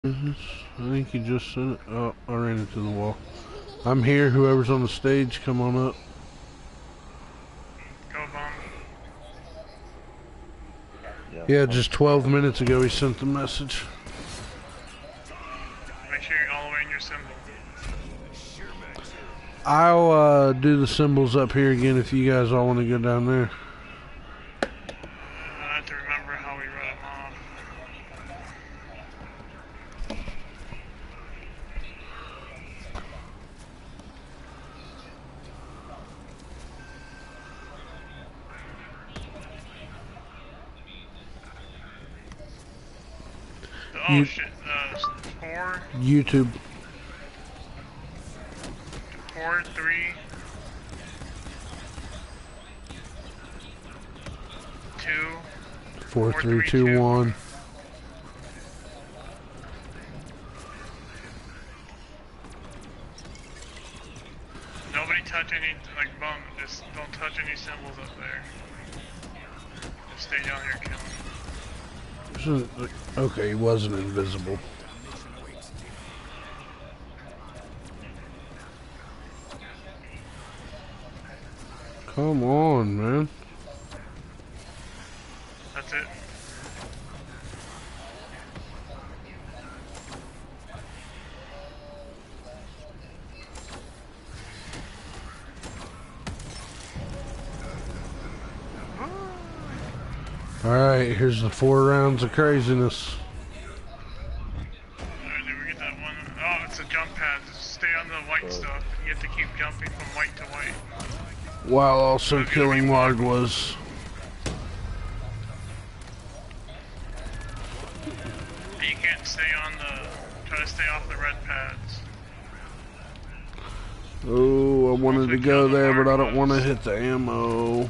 I think he just sent it. Oh, I ran into the wall. I'm here. Whoever's on the stage, come on up. Go bomb. Yeah, just 12 minutes ago he sent the message. Make sure you're all the way in your symbol. I'll do the symbols up here again if you guys all want to go down there. I have to remember how we read them off. Oh shit, 4, YouTube. 4, 3, 2, 4, 3, 2, 1. Nobody touch any, like bum, just don't touch any symbols up there. Just stay down here killing. Okay, he wasn't invisible. Come on, man. That's it. Alright, here's the 4 rounds of craziness. Alright, did we get that one? Oh, it's a jump pad. Just stay on the white stuff. You have to keep jumping from white to white. While also killing Margwas. You can't stay on the... Try to stay off the red pads. Oh, I wanted to go there, but I don't want to hit the ammo.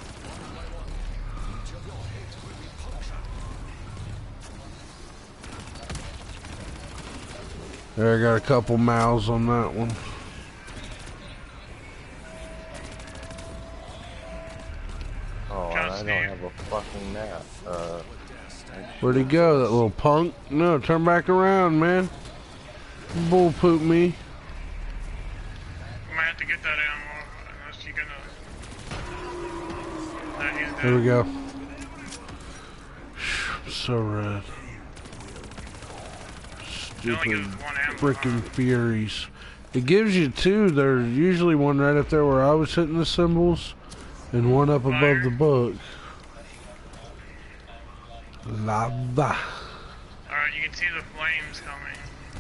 There, I got a couple mouths on that one. Oh, I don't have a fucking map. Where'd he go, that little punk? No, turn back around, man. Bull poop me. You might have to get that ammo unless you're gonna... he's dead. There we go. So red. Stupid frickin' Furies. It gives you 2. There's usually one right up there where I was hitting the symbols, and one up above the book. Lava. Alright, you can see the flames coming.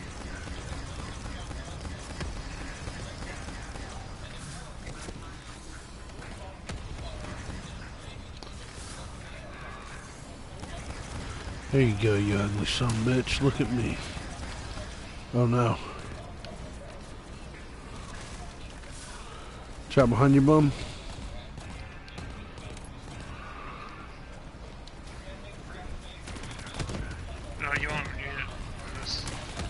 There you go, you ugly son of a bitch. Look at me. Oh no. Shot behind you, bum. No, you want to use it. This.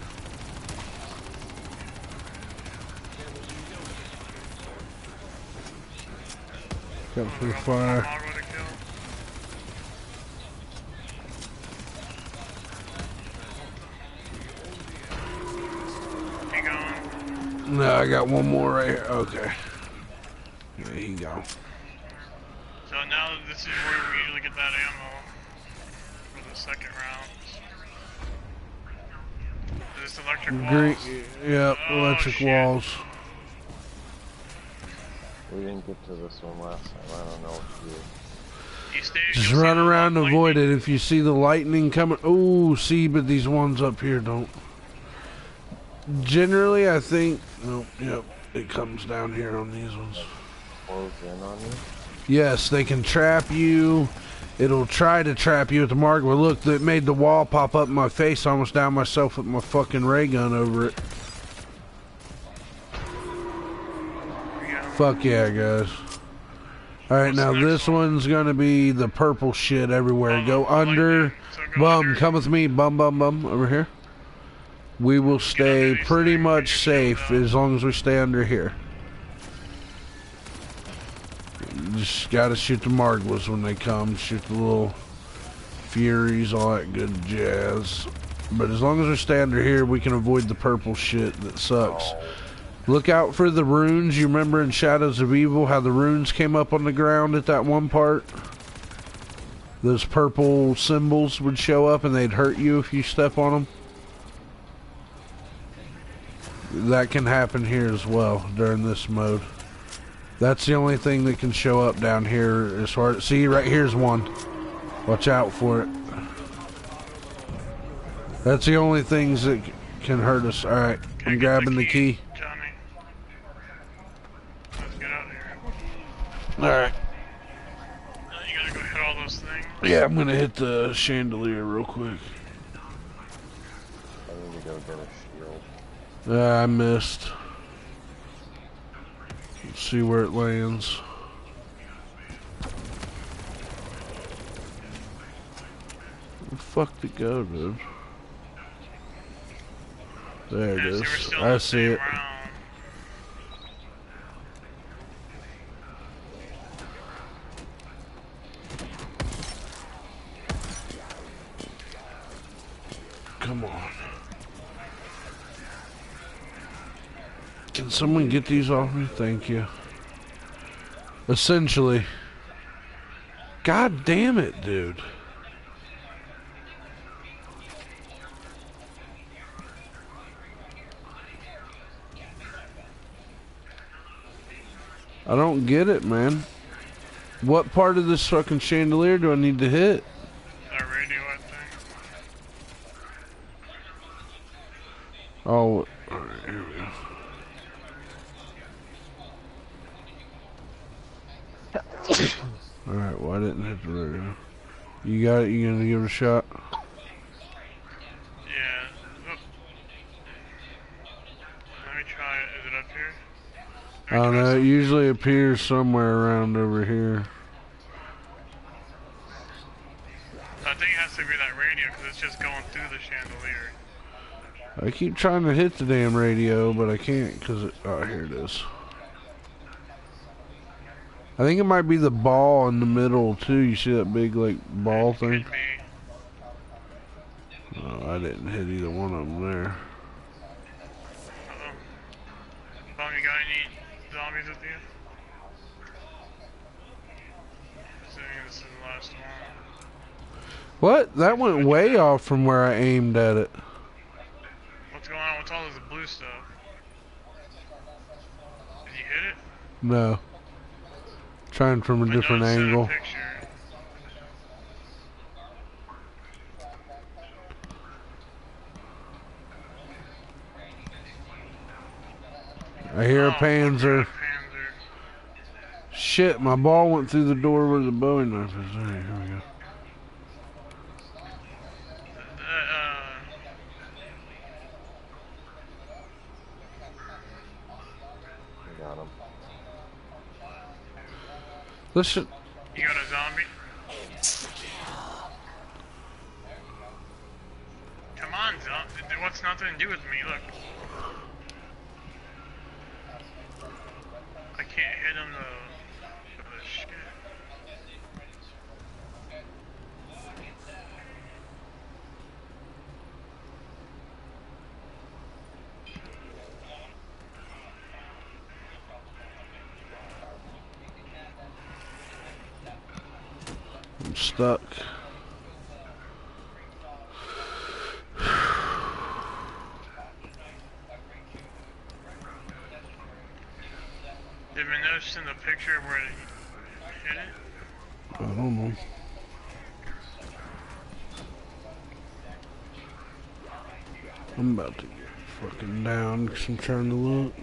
Got for the fire. No, I got one more right here. Okay. There you go. So now this is where we usually get that ammo for the second round. Is this electric walls? Yep, electric walls. We didn't get to this one last time. I don't know what to do. Just run around and avoid it. If you see the lightning coming, oh, see, but these ones up here don't. Generally, I think, nope, yep, it comes down here on these ones. Close in on you? Yes, they can trap you. It'll try to trap you at the mark. But look, it made the wall pop up in my face. I almost downed myself with my fucking ray gun over it. Fuck yeah, guys. Alright, now this one's gonna be the purple shit everywhere. Go under. Bum, come with me. Bum, bum, bum. Over here. We will stay pretty much safe as long as we stay under here. You just gotta shoot the Margwas when they come. Shoot the little Furies, all that good jazz. But as long as we stay under here, we can avoid the purple shit that sucks. Look out for the runes. You remember in Shadows of Evil how the runes came up on the ground at that one part? Those purple symbols would show up and they'd hurt you if you step on them. That can happen here as well during this mode. That's the only thing that can show up down here as far as... See, right here's one. Watch out for it. That's the only things that can hurt us. Alright, I'm grabbing the key. Johnny. Let's get out of here. Alright. Now you gotta go hit all those things. Yeah, I'm gonna hit the chandelier real quick. I need to go get a shield. I missed. Let's see where it lands. Where the fuck did it go, dude? There it is. I see it. Come on. Can someone get these off me? Thank you. Essentially. God damn it, dude. I don't get it, man. What part of this fucking chandelier do I need to hit? That radio, I think. Oh, alright, here we go. Alright, well I didn't hit the radio. You got it? You gonna give it a shot? Yeah. Oh. Let me try it. Is it up here? I don't know, it usually appears somewhere around over here. I think it has to be that radio because it's just going through the chandelier. I keep trying to hit the damn radio, but I can't because it... Oh, here it is. I think it might be the ball in the middle too. You see that big like ball thing? Oh, I didn't hit either one of them there. Bum, you got any zombies with you? Assuming this is the last one. What? That went way off from where I aimed at it. What's going on with all this blue stuff? Did you hit it? No. Trying from a different angle. I hear a Panzer. Shit, my ball went through the door where the Bowie knife is. Alright, here we go. I got him. Listen. You got a zombie? Come on, zombie. What's nothing to do with me? Look. I can't hit him though. Oh, shit. I'm stuck. Did we notice in the picture where he hit it? I don't know. I'm about to get fucking down because I'm trying to look.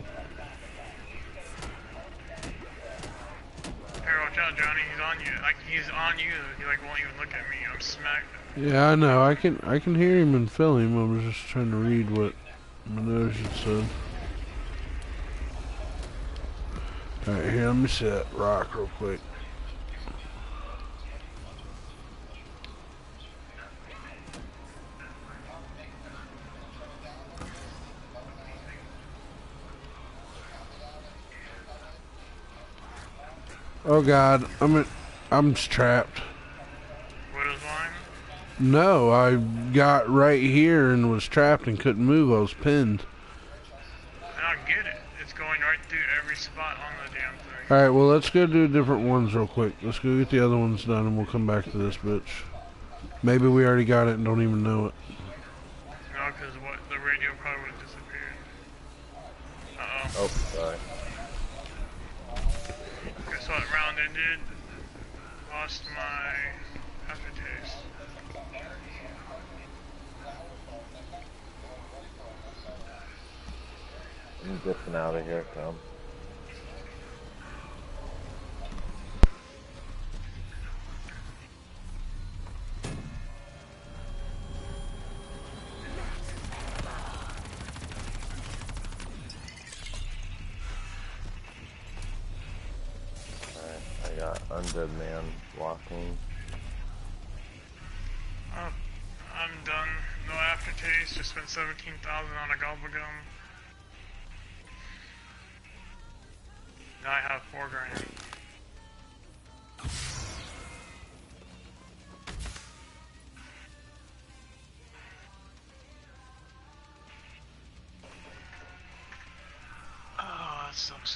Here, watch out, Johnny. He's on you. He's on you. He like won't even look at me. I'm smacked. Yeah, I know. I can hear him and feel him. I was just trying to read what my nose had said. Alright, here, let me see that rock real quick. Oh God, I'm trapped. Widow's line? No, I got right here and was trapped and couldn't move. I was pinned. I don't get it. It's going right through every spot on the damn thing. Alright, well, let's go do different ones real quick. Let's go get the other ones done and we'll come back to this bitch. Maybe we already got it and don't even know it. No, because what the radio probably would have disappeared. Uh-oh. Oh, sorry. Guess what round ended? Lost my aftertaste. I'm dipping out of here, Tom. Alright, I got Undead Man walking. Oh, I'm done. No aftertaste. Just spent 17,000 on a gobblegum. Now I have 4 grand. Oh, that sucks.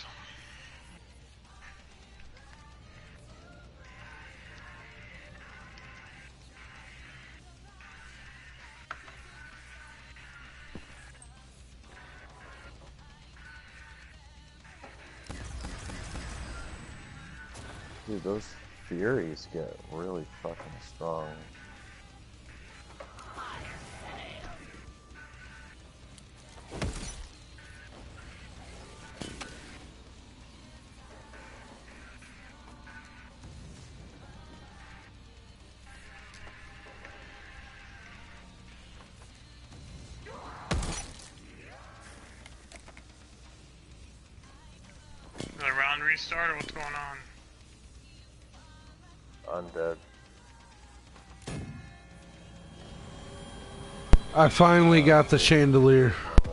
Dude, those Furies get really fucking strong. The round restart or what's going on? Undead. I finally got the chandelier.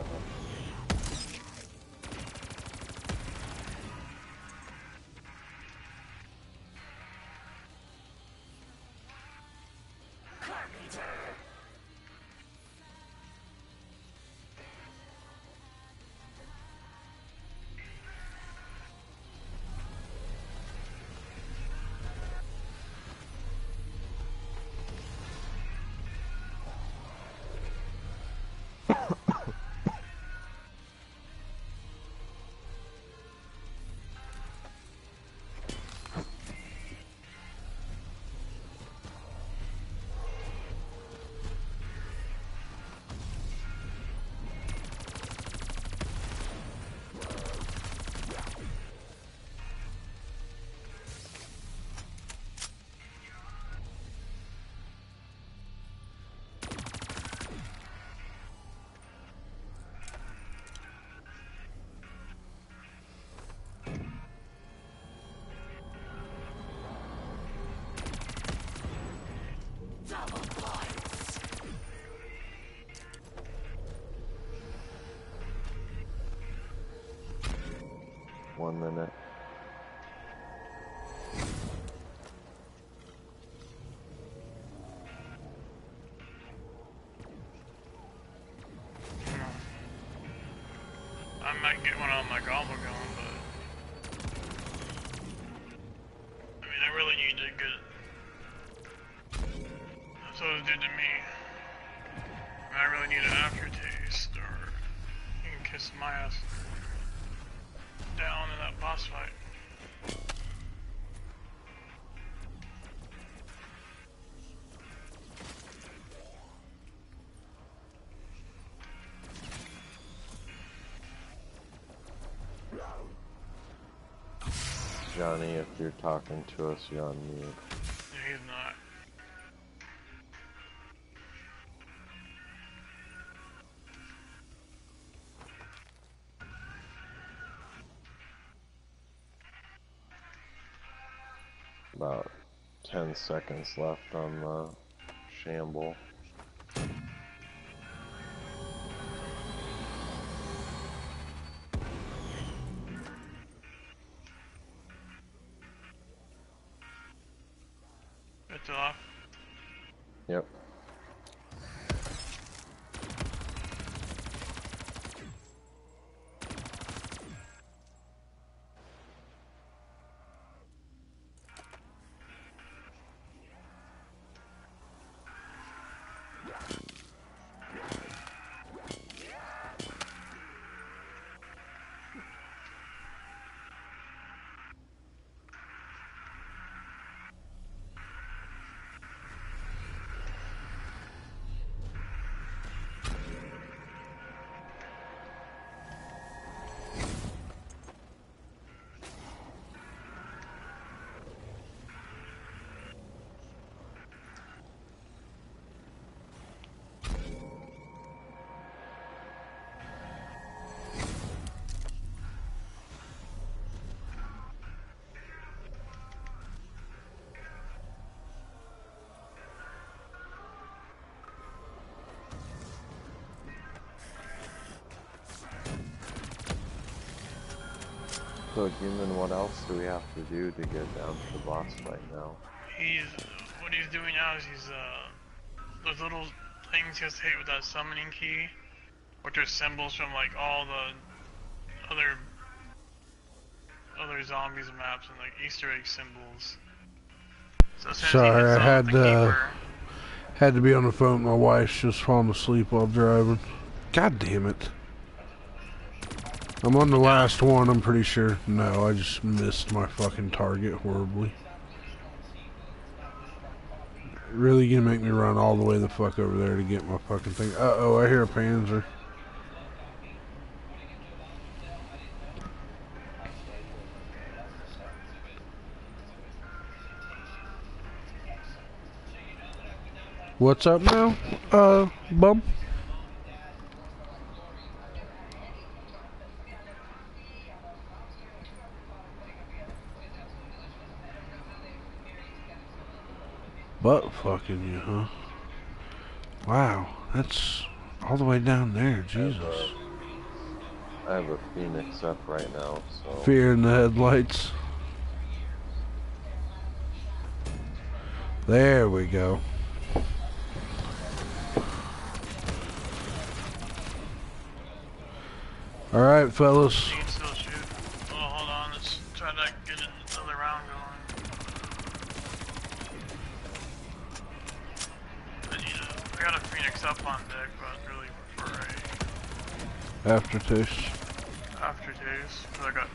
One minute. I might get one on my gobblegum, but I mean, I really need to get. That's what it did to me. I really need an aftertaste, or you can kiss my ass down in that boss fight. Johnny, if you're talking to us, you're on mute. Yeah, he's not. About 10 seconds left on the shamble. It's off. Yep. So, Demon, what else do we have to do to get down to the boss fight now? What he's doing now is those little things he has to hit with that summoning key, which are symbols from like all the other zombies maps and like Easter egg symbols. So sorry, I had to be on the phone. My wife's just falling asleep while driving. God damn it. I'm on the last one, I'm pretty sure. No, I just missed my fucking target horribly. Really gonna make me run all the way the fuck over there to get my fucking thing. Uh-oh, I hear a Panzer. What's up now, bum? Butt fucking you, huh? Wow, that's all the way down there, Jesus. I have a Phoenix up right now, so... Fear in the headlights. There we go. Alright, fellas. You can still shoot. Oh, hold on, let's try to get another round going. I got a Phoenix up on deck, but really prefer Aftertaste. aftertaste, because I got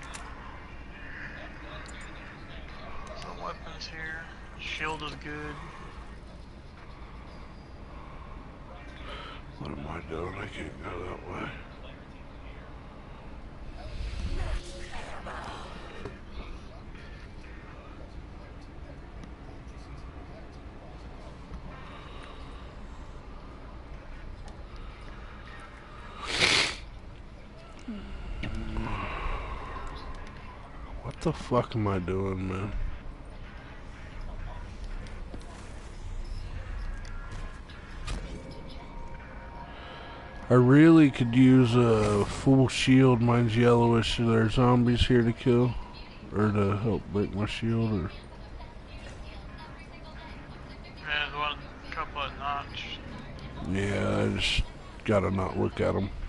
some weapons here. Shield is good. What am I doing? I can't go that way. What the fuck am I doing, man? I really could use a full shield. Mine's yellowish. Are there zombies here to kill? Or to help break my shield? Or... There's one couple of notch. yeah, I just gotta not look at them.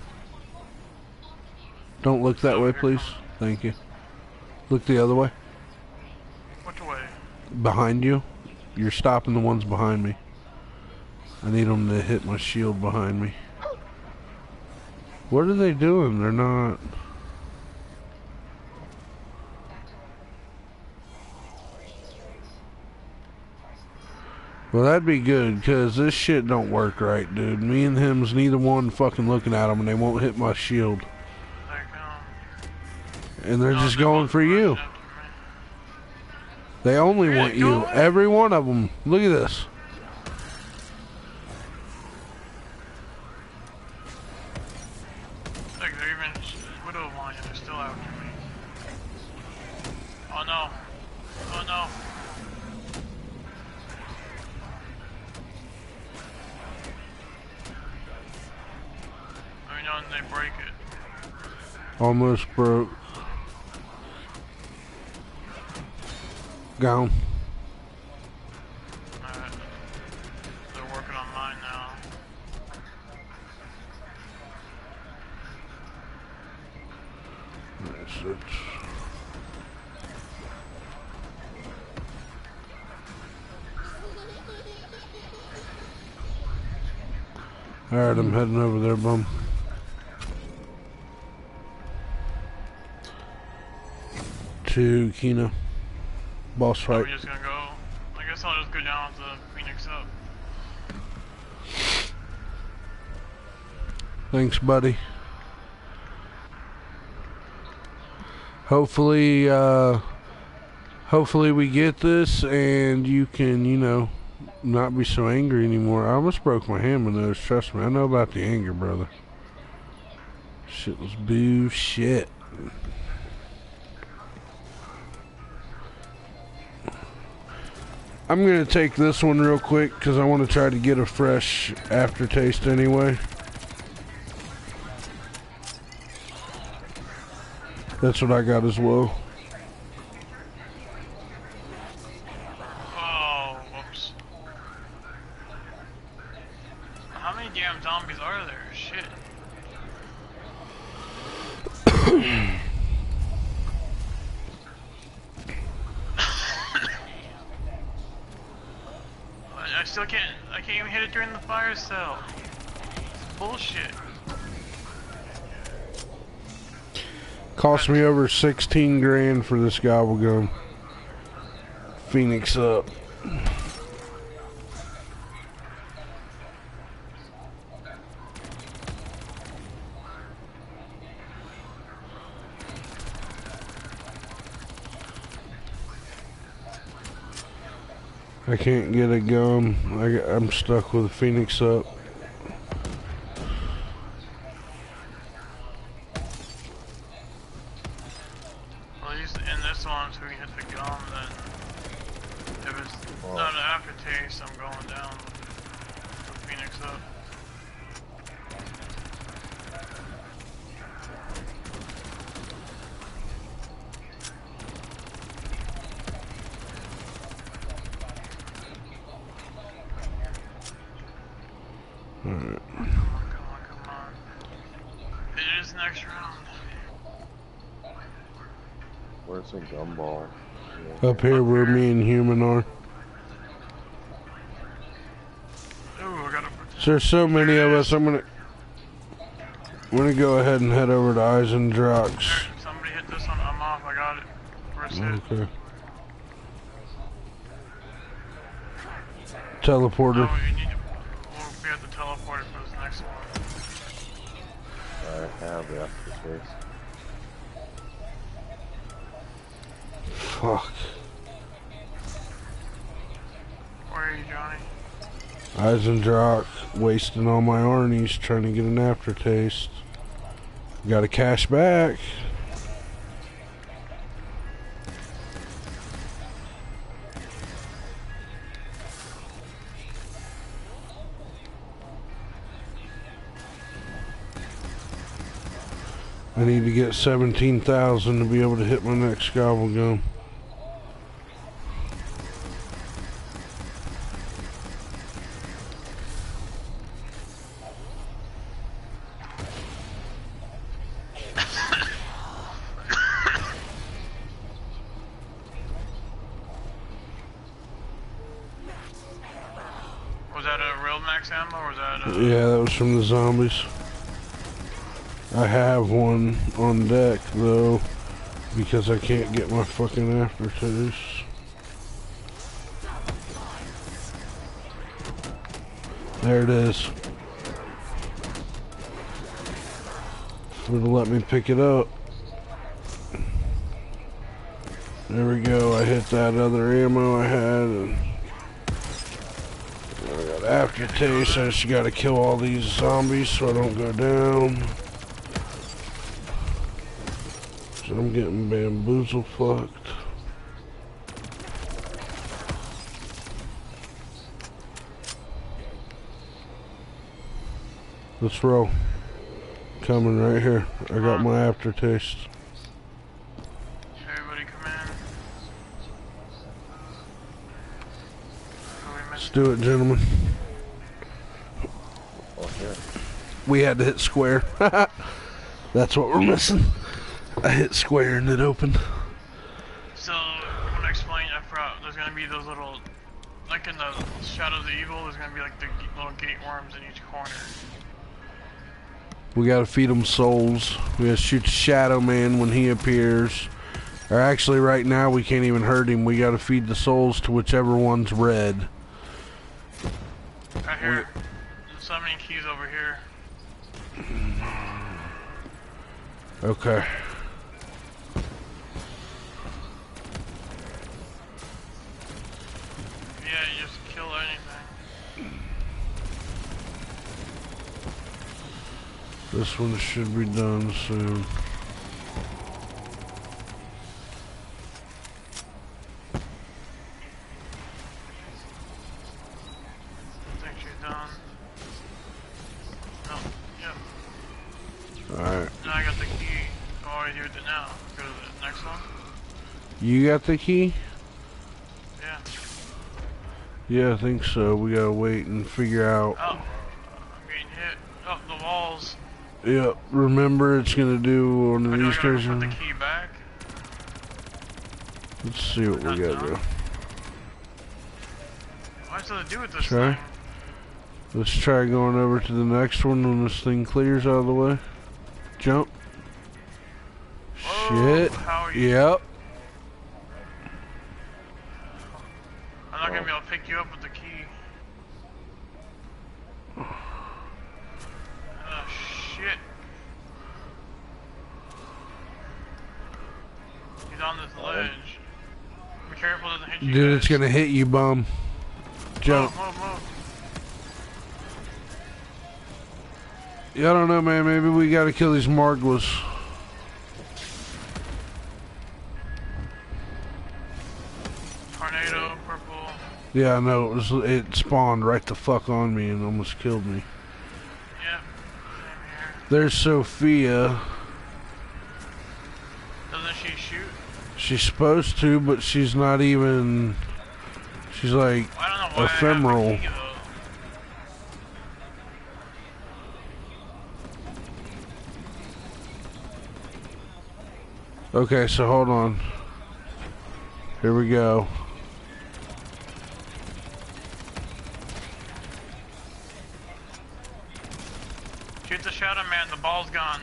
Don't look that way, please. Thank you. Look the other way. Which way? Behind you. You're stopping the ones behind me. I need them to hit my shield behind me. What are they doing? They're not... well, that'd be good, because this shit don't work right, dude. Me and him's neither one fucking looking at them, and they won't hit my shield. And they're just going for you. They only want you. Every one of them. Look at this. Look, they're even Widow line and they're still after me. Oh no. Oh no. Let me know when they break it. Almost broke. Gone. Alright. They're working on mine now. Alright, I'm heading over there, bum. To Kina. Boss fight. We're just gonna go. I guess I'll just go down with the Phoenix up. Thanks, buddy. Hopefully, hopefully we get this and you can, you know, not be so angry anymore. I almost broke my hand with those. Trust me, I know about the anger, brother. Shit was bullshit. I'm gonna take this one real quick because I want to try to get a fresh aftertaste anyway. That's what I got as well. Oh, whoops. How many damn zombies are there? Shit. I still can't, I can't even hit it during the fire cell. It's bullshit. Cost me over 16 grand for this gobble gum. Phoenix up. I can't get a gum. I'm stuck with a Phoenix up. Well, at least in this one, so we can hit the gum, then if it's not an aftertaste, I'm going down with the Phoenix up. Alright. Come on, come on. It is next round. Where's the gumball? Up here where me and Human are. Ooh, I gotta... So there's so many of us, I'm gonna go ahead and head over to Eisendrox. Somebody hit this one, I'm off, I got it. First hit. Okay. Teleporter. Oh, you need to... We'll be at the teleporter for this next one. I have the aftertaste. Fuck. Where are you, Johnny? Eisendrox, wasting all my Arnie's trying to get an aftertaste. Got to cash back. I need to get 17,000 to be able to hit my next gobble gum. Was that a real max ammo, or was that a... Yeah, that was from the zombies. I have one on deck though, because I can't get my fucking aftertaste. There it is. It'll let me pick it up. There we go. I hit that other ammo I had, and I got aftertaste. I just gotta kill all these zombies so I don't go down. So I'm getting bamboozle fucked. Let's roll. Coming right here. I got my aftertaste. Everybody come in. Let's do it, gentlemen. Oh, here. We had to hit square. That's what we're missing. I hit square and it opened. So, I'm gonna explain, I forgot, there's gonna be those little, like in the Shadows of Evil, there's gonna be like the little gate worms in each corner. We gotta feed them souls. We gotta shoot the Shadow Man when he appears. Or actually, right now we can't even hurt him. We gotta feed the souls to whichever one's red. Right here. There's so many keys over here. Okay. Yeah, you just kill anything. This one should be done soon. I think she's done. No, yep. Alright. Now I got the key. What do I do with it now? Go to the next one? You got the key? Yeah. Yeah, I think so. We gotta wait and figure out. Oh, I'm getting hit. Oh, the walls. Yep, remember it's gonna do one of Do I these gotta guys. put the key back? Let's see what we gotta do. What does it do with this Try. thing? Let's try going over to the next one when this thing clears out of the way. Jump. Whoa, Shit. How are you? Yep. I'm not gonna be able to pick you up with the key. Oh shit. He's on this ledge. Be careful it doesn't hit you. Dude, guys. it's gonna hit you, bum. Jump. Move. Yeah, I don't know, man. Maybe we gotta kill these Margwas. Tornado, purple. Yeah, I know. It spawned right the fuck on me and almost killed me. Yep. Same here. There's Sophia. Doesn't she shoot? She's supposed to, but she's not even. She's like I don't know why ephemeral. I have the key, though. Okay, so hold on. Here we go. Shoot the Shadow Man, the ball's gone.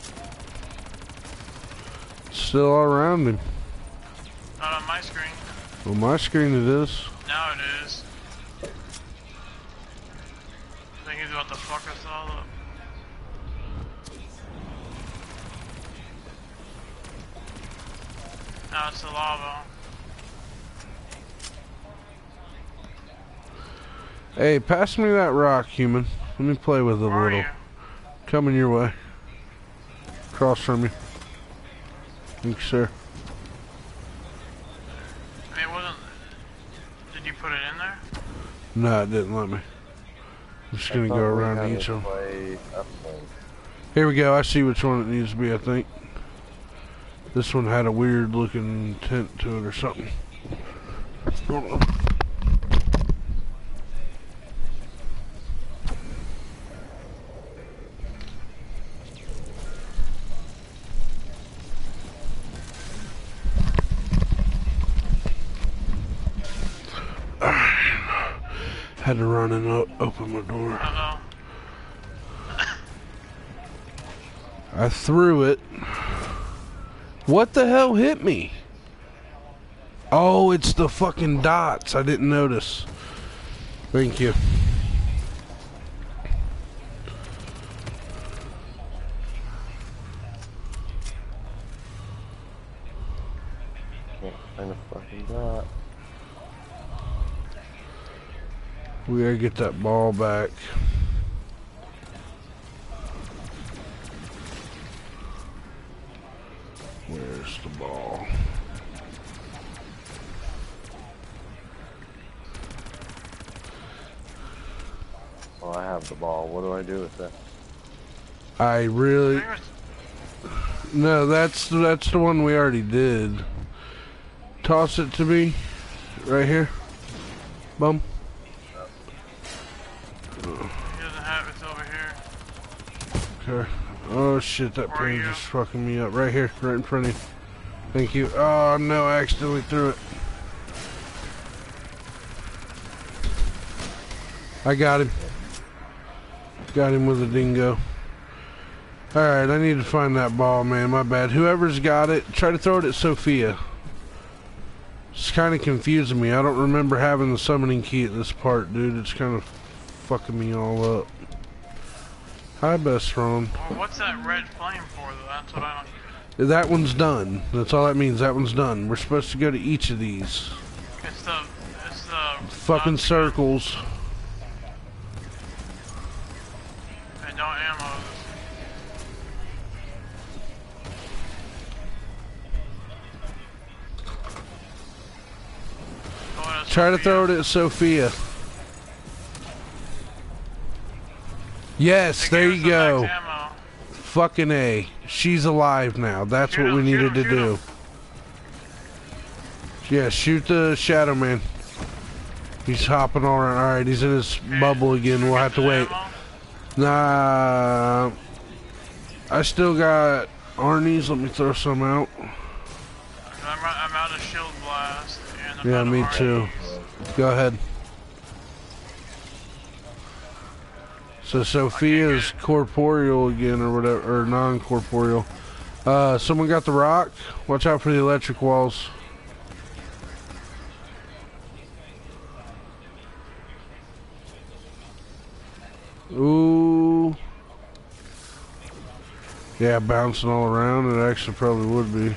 Still all around him. Not on my screen. On my screen it is. Now it is. I think he's about to fuck us all up. Now it's the lava. Hey, pass me that rock, human. Let me play with it a Where are little. you? Coming your way. Across from you. Thank you, sir. I mean, it wasn't. Did you put it in there? No, it didn't let me. I'm just gonna go around each one. Here we go. I see which one it needs to be, I think. This one had a weird looking tint to it or something. Hold on. Had to run and open my door. Uh-oh. I threw it. What the hell hit me? Oh, it's the fucking dots. I didn't notice. Thank you. Can't find a fucking dot. We gotta get that ball back. Where's the ball? Well, I have the ball. What do I do with it? I really... No, that's the one we already did. Toss it to me. Right here. Bum. He doesn't have it. It's over here. Okay. Oh shit, that Where are pin you? just fucking me up. Right here, right in front of you. Thank you. Oh no, I accidentally threw it. I got him. Got him with a dingo. Alright, I need to find that ball, man. My bad. Whoever's got it, try to throw it at Sophia. It's kind of confusing me. I don't remember having the summoning key at this part, dude. It's kind of fucking me all up. Hi, best friend. Well, what's that red flame for, though? That's what I don't... That one's done. That's all that means. That one's done. We're supposed to go to each of these. It's the Fucking circles. And no ammo. Oh, Try to throw it at Sophia. Yes, there you go. Fucking A. She's alive now. That's what we needed to do. Yeah, shoot the Shadow Man. He's hopping all around. Alright, he's in his bubble again. We'll have to wait. Nah. I still got Arnie's. Let me throw some out. I'm out of shield blast. And I'm Yeah, out of me Arnie's. too. Go ahead. So Sophia's corporeal again, or whatever, or non-corporeal. Someone got the rock. Watch out for the electric walls. Ooh. Yeah, bouncing all around. It actually probably would be.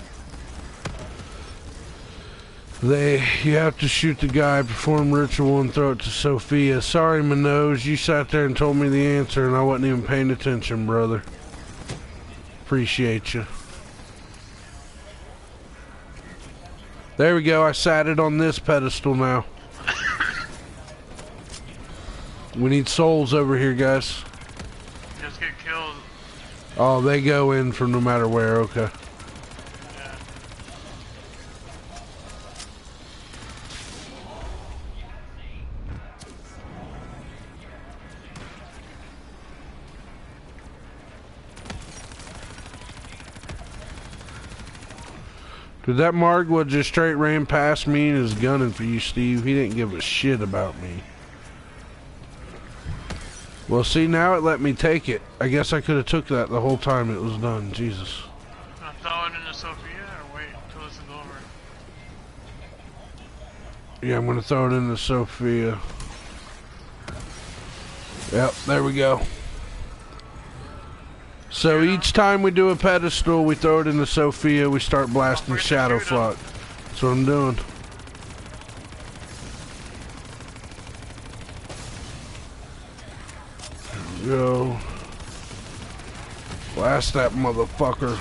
You have to shoot the guy, perform ritual, and throw it to Sophia. Sorry, Minoj, you sat there and told me the answer, and I wasn't even paying attention, brother. Appreciate you. There we go. I sat it on this pedestal now. We need souls over here, guys. Just get killed. Oh, they go in from no matter where. Okay. Yeah. Dude, that Margwa just straight ran past me and is gunning for you, Steve. He didn't give a shit about me. Well, see, now it let me take it. I guess I could have took that the whole time it was done. Jesus. Gonna throw it into Sophia or wait until it's over? Yeah, I'm gonna throw it into Sophia. Yep, there we go. So each time we do a pedestal, we throw it into Sophia, we start blasting Shadow Flock. That's what I'm doing. There we go. Blast that motherfucker.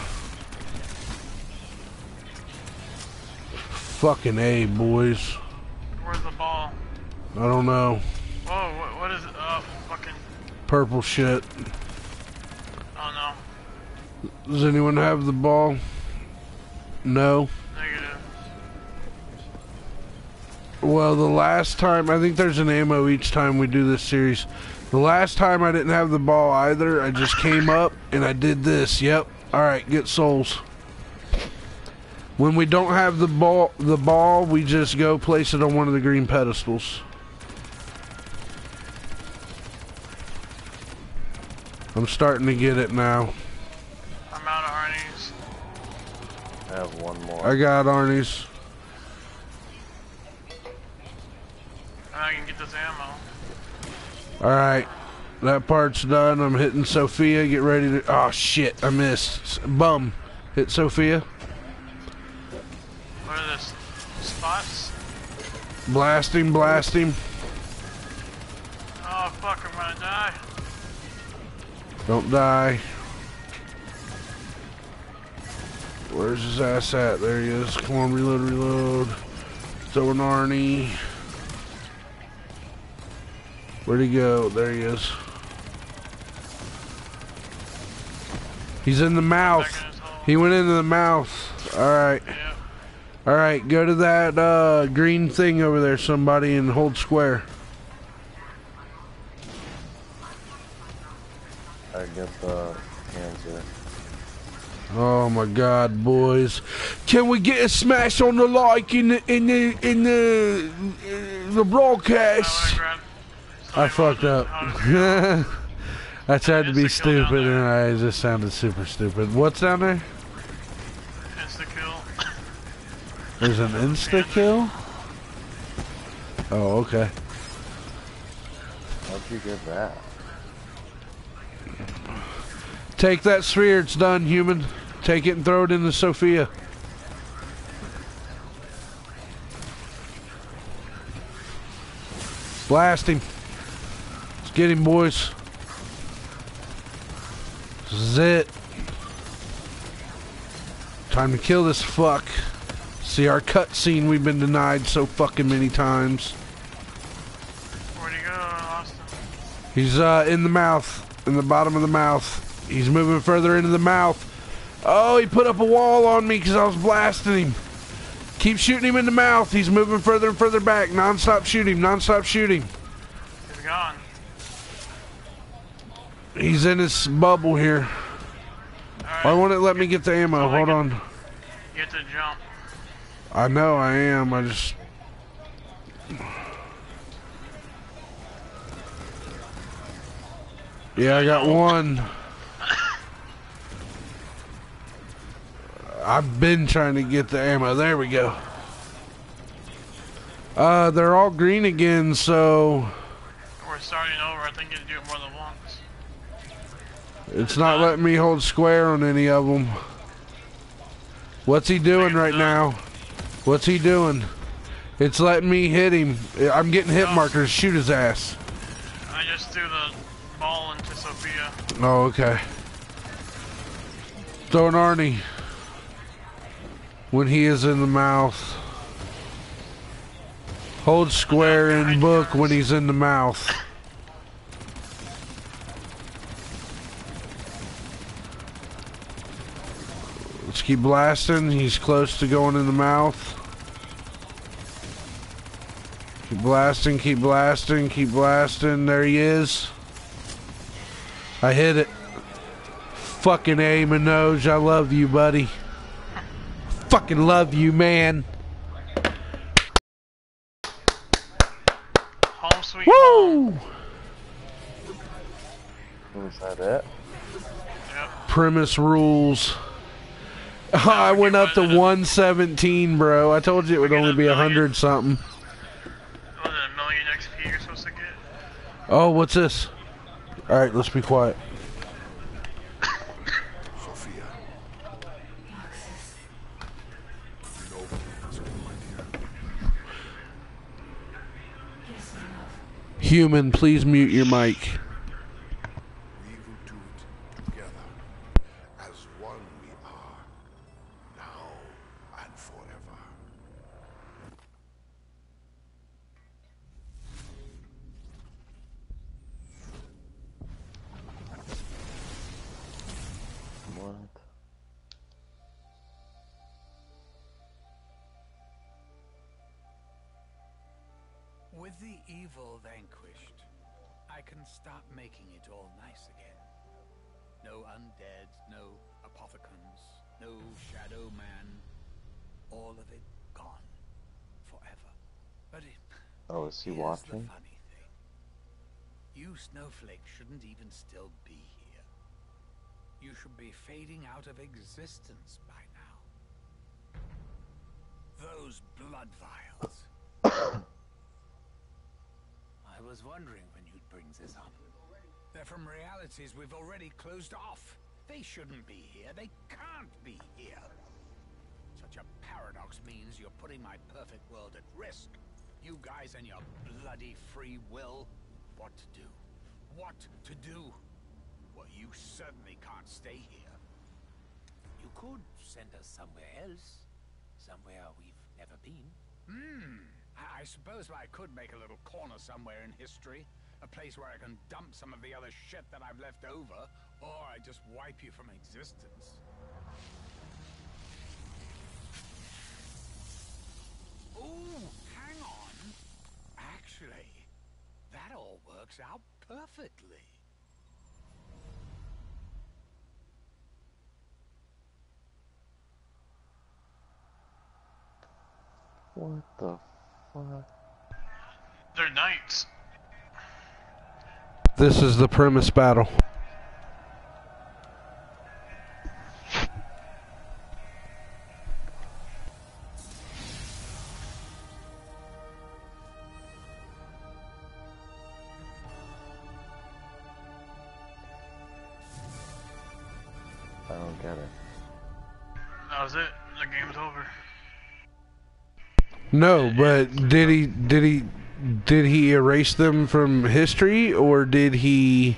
Fucking A, boys. Where's the ball? I don't know. Whoa, what is it? Oh, fucking. Purple shit. Oh no. Does anyone have the ball? No. Negative. Well, the last time, I think there's an ammo each time we do this series. The last time I didn't have the ball either. I just came up and I did this. Yep. Alright, get souls. When we don't have the ball, we just go place it on one of the green pedestals. I'm starting to get it now. I'm out of Arnie's. I have one more. I got Arnie's. And I can get this ammo. Alright. That part's done. I'm hitting Sophia. Get ready to... Oh, shit. I missed. Bum. Hit Sophia. What are this? Spots? Blast him, blast him. Oh fuck, I'm gonna die. Don't die. Where's his ass at? There he is. Come on, reload, reload. Throw an Arnie. Where'd he go? There he is. He's in the mouth. He went into the mouth. Alright. Yep. Alright, go to that green thing over there, somebody, and hold square. I get the hands here. Oh my God, boys! Can we get a smash on the like in the broadcast? I fucked up. I tried to be stupid, and I just sounded super stupid. What's down there? Insta kill. There's an insta kill. Oh, okay. How'd you get that? Take that sphere. It's done, human. Take it and throw it into Sophia. Blast him. Let's get him, boys. This is it. Time to kill this fuck. See our cutscene we've been denied so fucking many times. Where'd he go? I lost him. He's in the mouth. In the bottom of the mouth. He's moving further into the mouth. Oh, he put up a wall on me because I was blasting him. Keep shooting him in the mouth. He's moving further and further back. Non-stop shoot him. Non-stop shoot him. He's gone. He's in his bubble here. Right. Why won't it let me get the ammo? Hold on. You have to jump. I know I am. I just... Yeah, I got one. I've been trying to get the ammo. There we go. They're all green again, so... We're starting over. I think you can do it more than once. It's not letting me hold square on any of them. What's he doing right now? What's he doing? It's letting me hit him. I'm getting hit markers. Shoot his ass. I just threw the ball into Sophia. Oh, okay. Throw an Arnie. When he is in the mouth. Hold square and book when he's in the mouth. Let's keep blasting. He's close to going in the mouth. Keep blasting, keep blasting, keep blasting. There he is. I hit it. Fucking A, Minoj. I love you, buddy. Fucking love you, man. Home sweet Woo! home. Was that it? Yep. Premise rules. Oh, I went up to 117, bro. I told you it would only be 100 something. Was it a million XP you're supposed to get? Oh, what's this? Alright, let's be quiet. Sophia. Human, please mute your mic. We will do it together. As one we are. Now and forever. What? With the evil vanquished, I can start making it all nice again. No undead, no apothecons, no shadow man. All of it gone. Forever. But Oh, is he here's watching? the funny thing. You snowflakes shouldn't even still be here. You should be fading out of existence by now. Those blood vials. I was wondering when you'd bring this up. They're from realities we've already closed off. They shouldn't be here. They can't be here. Such a paradox means you're putting my perfect world at risk. You guys and your bloody free will. What to do? What to do? Well, you certainly can't stay here. You could send us somewhere else. Somewhere we've never been. I suppose I could make a little corner somewhere in history. A place where I can dump some of the other shit that I've left over. Or I just wipe you from existence. Ooh, hang on. Actually, that all works out perfectly. What the fuck? They're knights. This is the premise battle. I don't get it. That was it. The game's over. No, but did he erase them from history, or did he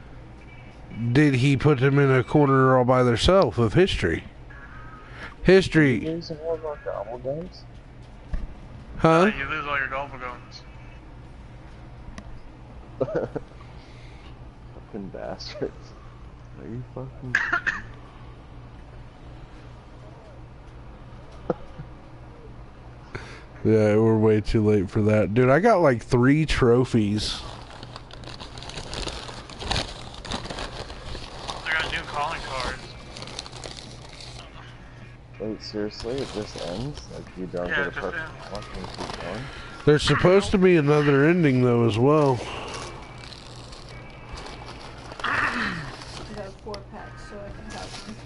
put them in a corner all by themselves of history? History, Games and more about gobble guns? huh? You lose all your golfer guns. Fucking bastards. Are you fucking Yeah, we're way too late for that. Dude, I got like 3 trophies. I got new calling cards. Wait, seriously? It just ends? Like you don't Yeah, get a it just perfect ends. one and keep going? There's supposed to be another ending though as well. I got 4 packs, so I can have them.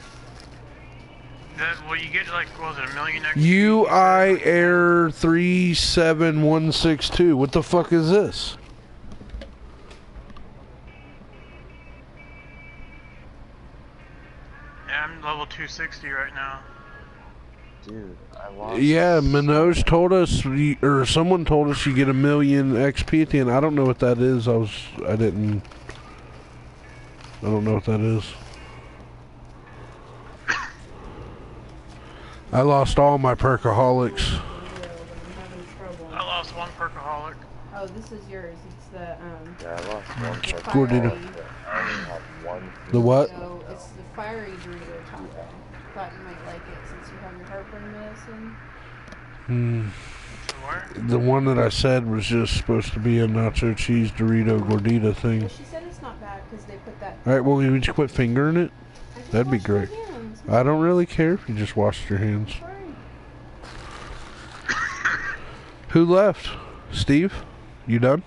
Well, you get like, what was it, 1,000,000 XP? UI Air 37162. What the fuck is this? Yeah, I'm level 260 right now. Dude, I lost. Yeah, Minoj told us, or someone told us you get 1,000,000 XP at the end. I don't know what that is. I don't know what that is. I lost all my perkaholics. I'm having trouble. I lost 1 perkaholic. Oh, this is yours. It's the Yeah, I lost one. Gordita. I only have one. The what? So it's the fiery Dorito taco. Thought you might like it since you have your heartburn medicine. So where? The one that I said was just supposed to be a nacho cheese Dorito gordita thing. Well, she said it's not bad because they put that. Alright, well, would you quit fingering it? I just That'd be washed my great. hands. I don't really care if you just washed your hands. Sorry. Who left? Steve? You done?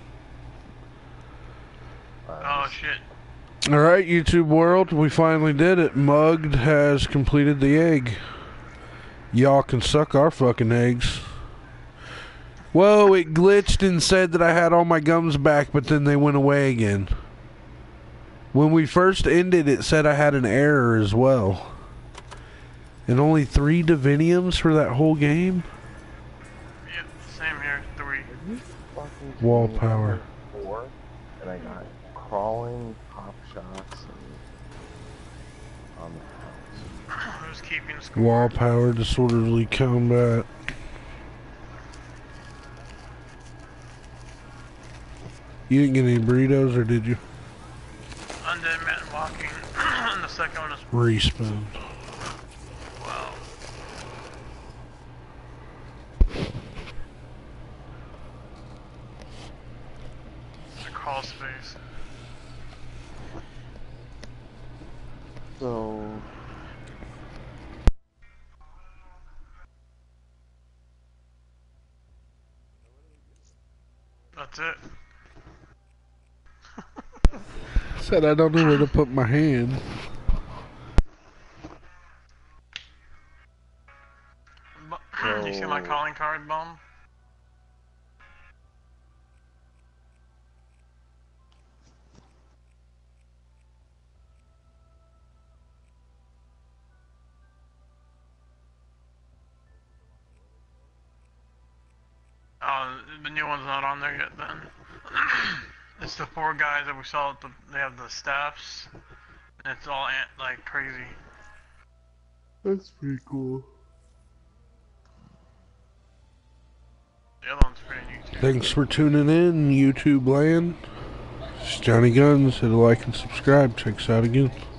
Oh shit. Alright, YouTube world, we finally did it. Mugged has completed the egg. Y'all can suck our fucking eggs. Whoa, it glitched and said that I had all my gums back, but then they went away again. When we first ended, it said I had an error as well. And only 3 diviniums for that whole game? Yep, same here, 3. Fucking Wall kidding me? power. I had 4, and I got crawling, pop shots, and on the house. Who's keeping score? Wall power, disorderly combat. You didn't get any burritos, or did you? Undead man walking. And the second one is Respawn. wow. It's a crawl space. So, That's it. Said I don't know where to put my hand. You see my calling card, Bum? Oh, the new one's not on there yet then. It's the 4 guys that we saw at they have the staffs. And it's all like crazy. That's pretty cool. The other one's pretty neat too. Thanks for tuning in, YouTube land. It's Johnny Guns. Hit a like and subscribe. Check us out again.